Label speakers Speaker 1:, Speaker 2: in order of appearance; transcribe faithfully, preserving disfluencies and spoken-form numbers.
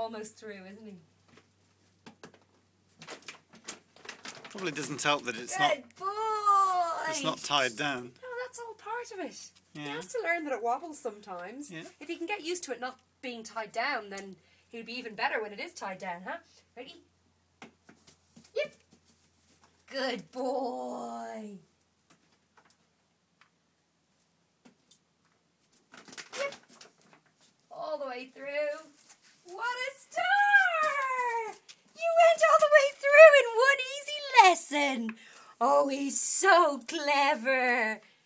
Speaker 1: almost through, isn't he?
Speaker 2: Probably doesn't help that it's
Speaker 1: Good
Speaker 2: not
Speaker 1: boy!
Speaker 2: it's not tied down.
Speaker 1: No, that's all part of it.
Speaker 2: Yeah.
Speaker 1: He has to learn that it wobbles sometimes.
Speaker 2: Yeah.
Speaker 1: If he can get used to it not being tied down, then he'll be even better when it is tied down, huh? Ready? Yep. Good boy. Yep. All the way through. What a star! You went all the way through in one easy lesson. Oh, he's so clever.